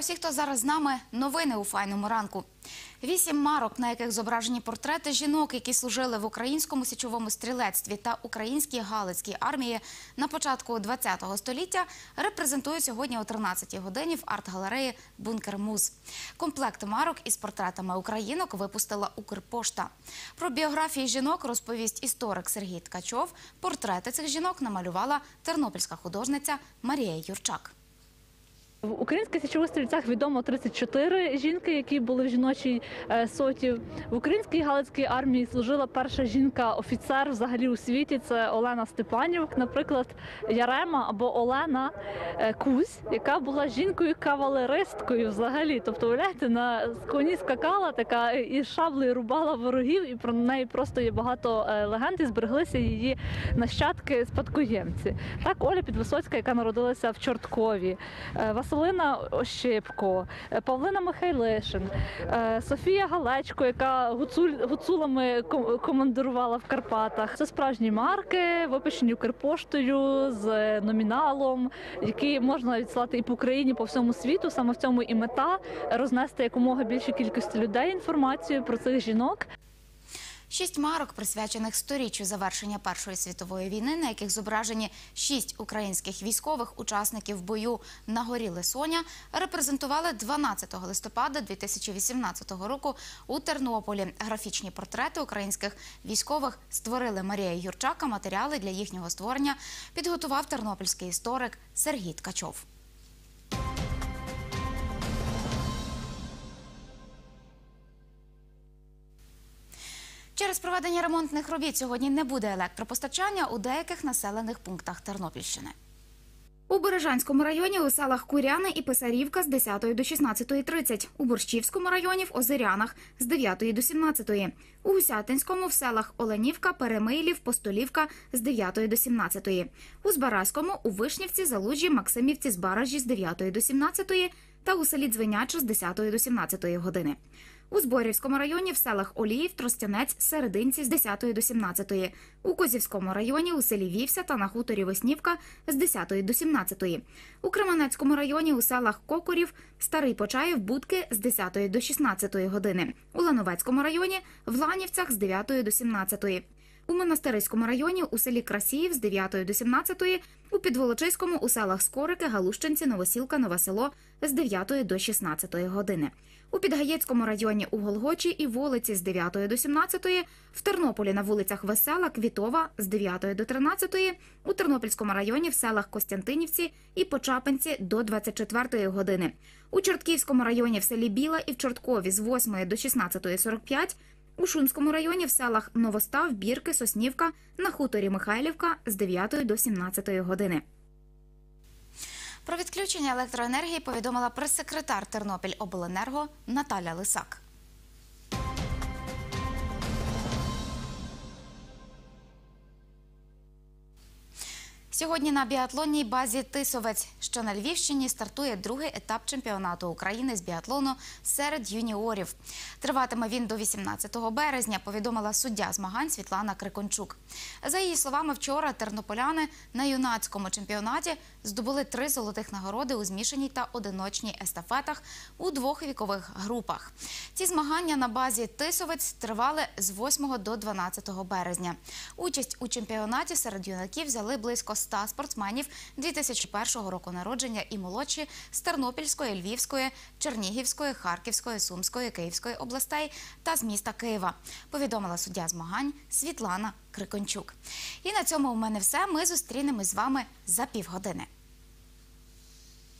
всі, хто зараз з нами. Новини у файному ранку. 8 марок, на яких зображені портрети жінок, які служили в українському січовому стрілецтві та українській Галицькій армії на початку ХХ століття, репрезентують сьогодні о 13-й годині в арт-галереї «Бункер Муз». Комплект марок із портретами українок випустила Укрпошта. Про біографії жінок розповість історик Сергій Ткачов. Портрети цих жінок намалювала тернопільська художниця Марія Юрчак. В українських січових стрільцях відомо 34 жінки, які були в жіночій соті. В українській Галицькій армії служила перша жінка-офіцер взагалі у світі. Це Олена Степанів. Наприклад, Ярема або Олена Кузь, яка була жінкою-кавалеристкою взагалі. Тобто, уявляєте, на коні скакала така і шаблею рубала ворогів, і про неї просто є багато легенд, і збереглися її нащадки-спадкоємці. Так, Оля Підвисоцька, яка народилася в Чорткові, Василина Ощепко, Павлина Михайлишин, Софія Галечко, яка гуцулами командирувала в Карпатах. Це справжні марки, випущені Укрпоштою з номіналом, які можна відсилати і по Україні, по всьому світу. Саме в цьому і мета – рознести якомога більшій кількості людей інформацію про цих жінок. 6 марок, присвячених 100-річчю завершення Першої світової війни, на яких зображені 6 українських військових учасників бою на горі Лисоня, репрезентували 12 листопада 2018 року у Тернополі. Графічні портрети українських військових створили Марія Юрчак, а матеріали для їхнього створення підготував тернопільський історик Сергій Ткачов. Через проведення ремонтних робіт сьогодні не буде електропостачання у деяких населених пунктах Тернопільщини. У Бережанському районі у селах Куряни і Писарівка з 10 до 16:30, у Борщівському районі в Озерянах з 9 до 17, у Гусятинському в селах Оленівка, Перемийлів, Постолівка з 9 до 17, у Збаразькому, у Вишнівці, Залужі, Максимівці, Збаражі з 9 до 17 та у селі Дзвеняче з 10 до 17 години. У Зборівському районі в селах Оліїв, Тростянець, Серединці з 10 до 17, у Козівському районі у селі Вівся та на хуторі Веснівка з 10 до 17, у Кременецькому районі у селах Кокорів, Старий Почаїв, Будки з 10 до 16 години, у Лановецькому районі в Ланівцях з 9 до 17, у Монастириському районі у селі Красіїв з 9 до 17, у Підволочиському у селах Скорики, Галущинці, Новосілка, Нове Село з 9 до 16 години. У Підгаєцькому районі у Голгочі і Волиці з 9 до 17, в Тернополі на вулицях Весела, Квітова з 9 до 13, у Тернопільському районі в селах Костянтинівці і Почапинці до 24 години, у Чортківському районі в селі Біла і в Чорткові з 8 до 16:45, у Шунському районі в селах Новостав, Бірки, Соснівка, на хуторі Михайлівка з 9 до 17 години. Про відключення електроенергії повідомила прес-секретар Тернопільобленерго Наталя Лисак. Сьогодні на біатлонній базі «Тисовець», що на Львівщині, стартує другий етап чемпіонату України з біатлону серед юніорів. Триватиме він до 18 березня, повідомила суддя змагань Світлана Крикончук. За її словами, вчора тернополяни на юнацькому чемпіонаті здобули 3 золотих нагороди у змішаній та одиночній естафетах у 2 вікових групах. Ці змагання на базі «Тисовець» тривали з 8 до 12 березня. Участь у чемпіонаті серед юнаків взяли близько 100 спортсменів 2001 року народження і молодші з Тернопільської, Львівської, Чернігівської, Харківської, Сумської, Київської областей та з міста Києва, повідомила суддя змагань Світлана Крикончук. І на цьому у мене все. Ми зустрінемось з вами за півгодини.